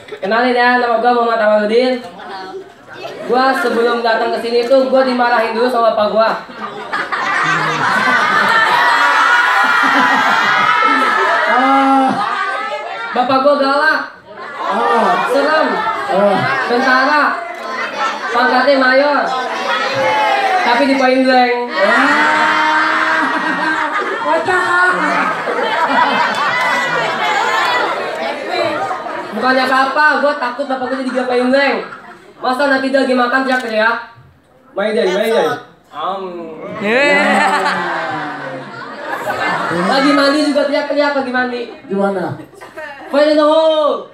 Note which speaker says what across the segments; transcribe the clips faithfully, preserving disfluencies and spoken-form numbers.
Speaker 1: Kenalin ya, nama gua Muhammad Awaludin. Gua sebelum datang ke sini tuh gua dimarahin dulu sama bapak gua. Bapak gua galak, serem, tentara, pangkatnya mayor, tapi dipain blank. Bukannya apa-apa, gue takut bapak gue jadi digapain blank. Masa nanti dia lagi makan teriak-teriak, Maiden, Maiden. Um. Lagi mandi juga teriak-teriak lagi mandi.
Speaker 2: Gimana?
Speaker 1: Fire in the hole.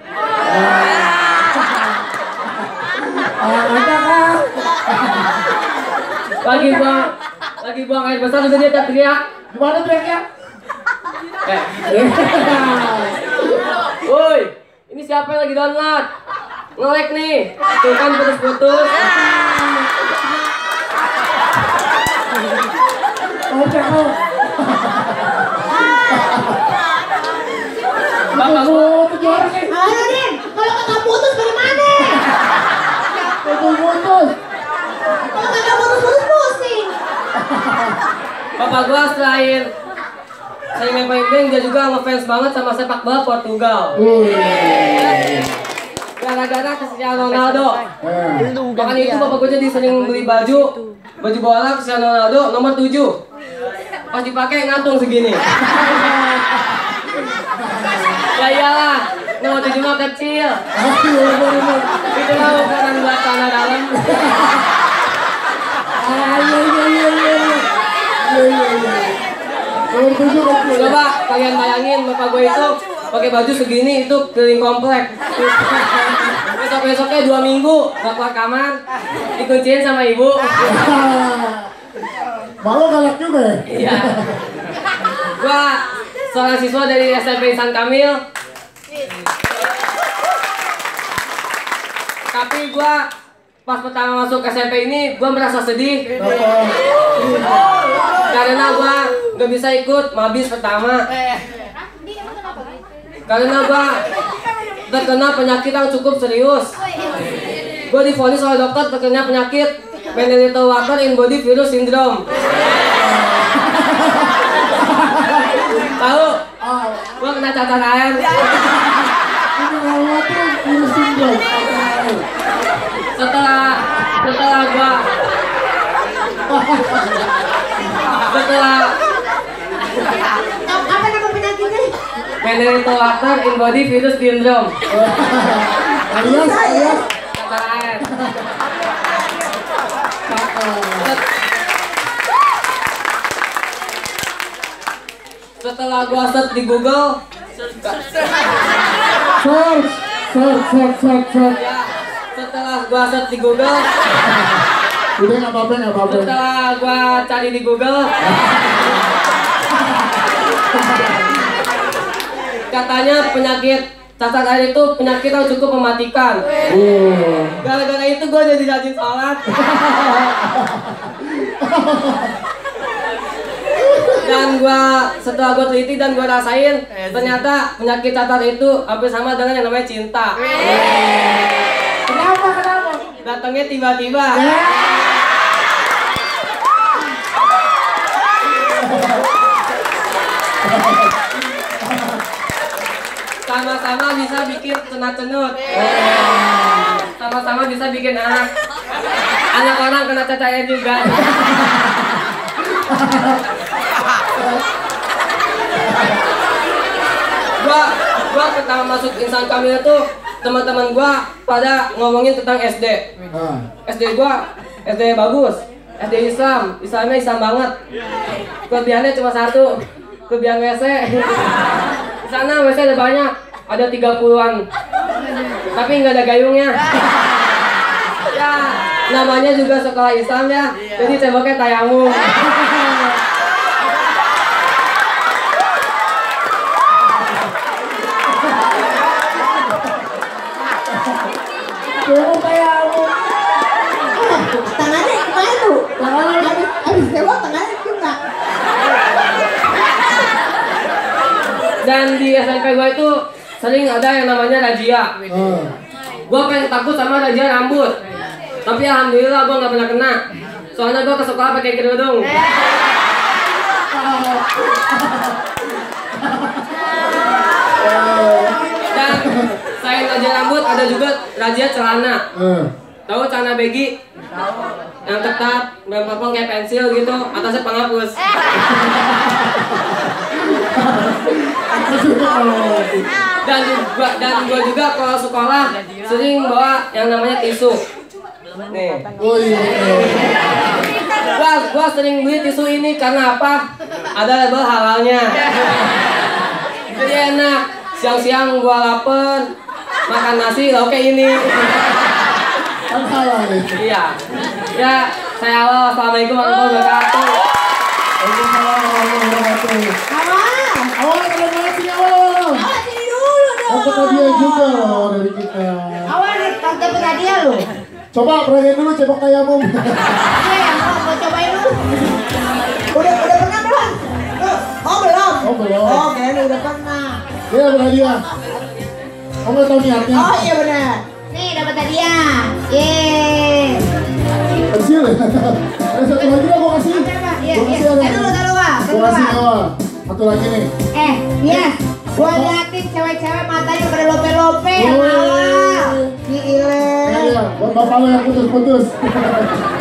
Speaker 1: Lagi buang, lagi buang air besar juga dia teriak.
Speaker 2: Gimana teriaknya?
Speaker 1: Eh. Woi, ini siapa yang lagi download? Nge-lag nih. Tuh kan putus-putus.
Speaker 2: Oh, cakep.
Speaker 1: Bapak gua
Speaker 2: tujuh orang nih.
Speaker 3: Ayo Din, kalau kagak putus dari mana?
Speaker 2: Putus-putus.
Speaker 3: Kalau kagak putus-putus pusing.
Speaker 1: Bapak gua selain saya main main blank, dia juga ngefans banget sama sepak bola Portugal. Gara-gara Cristiano Ronaldo. Makanya itu bapak gua jadi sering beli baju baju bola Cristiano Ronaldo nomor tujuh. Pas dipakai ngantung segini. Ya iyalah, nomor tujuh mah kecil. Itu mah ukuran buat tanah dalam. Coba kalian bayangin bapak gue itu pakai baju segini itu keliling komplek. Besok-besoknya dua minggu gak keluar kamar, dikunciin sama ibu.
Speaker 2: Malu galak juga ya?
Speaker 1: Iya. Gua seorang siswa dari S M P Ihsan Kamil. Tapi gua pas pertama masuk S M P ini gua merasa sedih. Karena gua gak bisa ikut mabis pertama. Karena gua terkena penyakit yang cukup serius. Gua divonis oleh dokter terkena penyakit Benedetto Water in Body Virus Syndrome. Tahu? Gua kena cacar air. Setelah setelah gua setelah
Speaker 3: Apa nama penyakitnya?
Speaker 1: Benedetto Water in Body Virus Syndrome.
Speaker 2: Alias, alias.
Speaker 1: Cacar air. Setelah gua search di Google,
Speaker 2: Search, search, search, search, search.
Speaker 1: ya, setelah gua search di Google,
Speaker 2: Udah nggak apa-apa, nggak apa-apa.
Speaker 1: setelah gua cari di Google, katanya penyakit cacar air itu penyakit yang cukup mematikan. Gara-gara itu gua jadi rajin sholat. Dan gua setelah gua teliti dan gua rasain, ternyata penyakit cacar itu hampir sama dengan yang namanya cinta.
Speaker 2: Kenapa, kenapa?
Speaker 1: Datangnya tiba-tiba. Sama-sama bisa bikin cenat-cenut. Sama-sama bisa bikin anak. Anak orang kena cacar air juga. Gua gua pertama masuk Ihsan Kamil itu teman-teman gua pada ngomongin tentang S D. S D gua S D bagus, S D Islam, Islamnya Islam banget. Kelebihannya cuma satu, kelebihan W C. Di sana W C ada banyak, ada tiga puluhan. Tapi nggak ada gayungnya. Ya, namanya juga sekolah Islam ya. Jadi temboknya tayamum.
Speaker 2: Tembok tayamum.
Speaker 3: Tangannya gimana tuh? Tangannya habis habis tembok tangannya juga.
Speaker 1: Dan di S M P gua itu sering ada yang namanya razia.
Speaker 2: Ah.
Speaker 1: Gua pengen takut sama razia rambut. Tapi alhamdulillah gua nggak pernah kena. Soalnya gua ke sekolah pakai kerudung. Dan selain razia rambut ada juga razia celana.
Speaker 2: Ah.
Speaker 1: Tahu celana baggy? Yang ketat, berpapong kayak pensil gitu, atasnya penghapus. Dan gua dan gua juga kalau sekolah sering bawa yang namanya tisu. Nih.
Speaker 2: Oh iya.
Speaker 1: Gua gua sering beli tisu ini karena apa? Ada label halalnya. Jadi enak. Siang-siang gua lapar, makan nasi lauknya ini.
Speaker 2: Kan salah nih.
Speaker 1: Iya. Ya, saya awal. Assalamualaikum warahmatullahi wabarakatuh.
Speaker 2: Waalaikumsalam warahmatullahi wabarakatuh.
Speaker 3: Awal.
Speaker 2: Awal terima kasih awal.
Speaker 3: Awal sini dulu dong.
Speaker 2: Dapat hadiah juga loh dari kita.
Speaker 3: Awal tante hadiah lu.
Speaker 2: Coba peragain dulu cebok ayammu.
Speaker 3: Iya, mau mau cobain dulu. Udah udah pernah belum? Oh belum.
Speaker 2: Oh belum.
Speaker 3: Oh kayaknya udah pernah.
Speaker 2: Iya berhadiah. Oh nggak tahu niatnya.
Speaker 3: Oh iya benar. Nih dapat hadiah. Yeay.
Speaker 2: Kecil ya. Ada satu lagi lah gua kasih.
Speaker 3: Iya,
Speaker 2: Gua
Speaker 3: iya.
Speaker 2: kasih ada.
Speaker 3: Tahan dulu, tahan dulu, Wak. Tahan
Speaker 2: Gua
Speaker 3: dulu,
Speaker 2: kasih
Speaker 3: Wak.
Speaker 2: awal. Satu lagi nih.
Speaker 3: Eh, yes. Gua liatin cewek-cewek matanya pada lope-lope.
Speaker 2: Woi.
Speaker 3: Awal. Gile.
Speaker 2: Iya, iya. Buat bapak lo yang putus-putus.